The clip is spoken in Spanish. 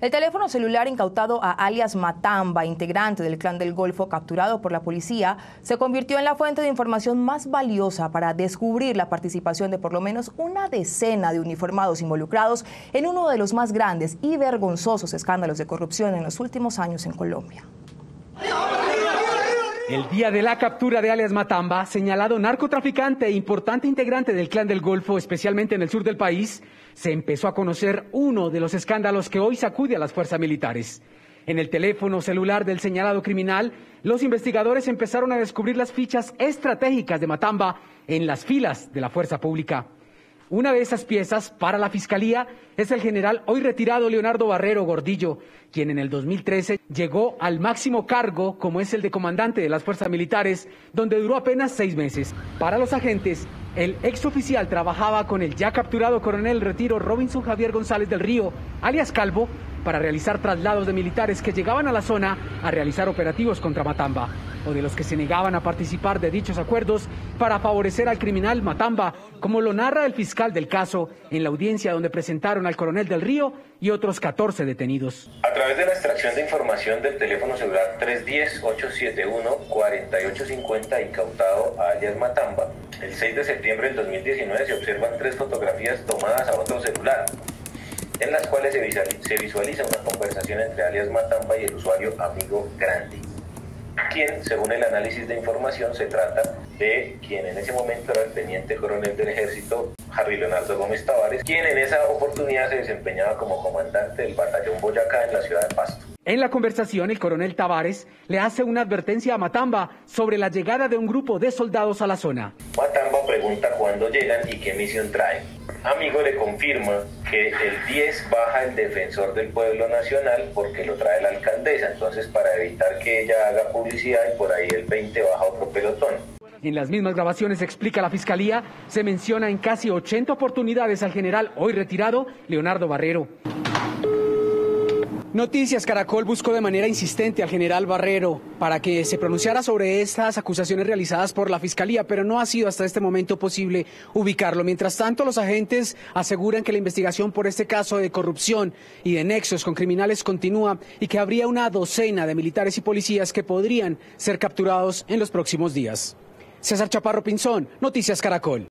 El teléfono celular incautado a alias Matamba, integrante del Clan del Golfo capturado por la policía, se convirtió en la fuente de información más valiosa para descubrir la participación de por lo menos una decena de uniformados involucrados en uno de los más grandes y vergonzosos escándalos de corrupción en los últimos años en Colombia. El día de la captura de alias Matamba, señalado narcotraficante e importante integrante del Clan del Golfo, especialmente en el sur del país, se empezó a conocer uno de los escándalos que hoy sacude a las fuerzas militares. En el teléfono celular del señalado criminal, los investigadores empezaron a descubrir las fichas estratégicas de Matamba en las filas de la fuerza pública. Una de esas piezas para la Fiscalía es el general hoy retirado Leonardo Barrero Gordillo, quien en el 2013 llegó al máximo cargo como es el de comandante de las fuerzas militares, donde duró apenas 6 meses. Para los agentes, el exoficial trabajaba con el ya capturado coronel retiro Robinson Javier González del Río, alias Calvo, para realizar traslados de militares que llegaban a la zona a realizar operativos contra Matamba, o de los que se negaban a participar de dichos acuerdos para favorecer al criminal Matamba, como lo narra el fiscal del caso en la audiencia donde presentaron al coronel del Río y otros 14 detenidos. A través de la extracción de información del teléfono celular 310-871-4850 incautado a alias Matamba, el 6 de septiembre del 2019 se observan 3 fotografías tomadas a otro celular, en las cuales se visualiza una conversación entre alias Matamba y el usuario Amigo Grandi, quien, según el análisis de información, se trata de quien en ese momento era el teniente coronel del ejército, Harry Leonardo Gómez Tavares, quien en esa oportunidad se desempeñaba como comandante del batallón Boyacá en la ciudad de Pasto. En la conversación, el coronel Tavares le hace una advertencia a Matamba sobre la llegada de un grupo de soldados a la zona. Matamba pregunta cuándo llegan y qué misión traen. Amigo le confirma que el 10 baja el defensor del pueblo nacional porque lo trae la alcaldesa, entonces para evitar que ella haga publicidad y por ahí el 20 baja otro pelotón. En las mismas grabaciones, explica la Fiscalía, se menciona en casi 80 oportunidades al general hoy retirado Leonardo Barrero. Noticias Caracol buscó de manera insistente al general Barrero para que se pronunciara sobre estas acusaciones realizadas por la Fiscalía, pero no ha sido hasta este momento posible ubicarlo. Mientras tanto, los agentes aseguran que la investigación por este caso de corrupción y de nexos con criminales continúa y que habría una docena de militares y policías que podrían ser capturados en los próximos días. César Chaparro Pinzón, Noticias Caracol.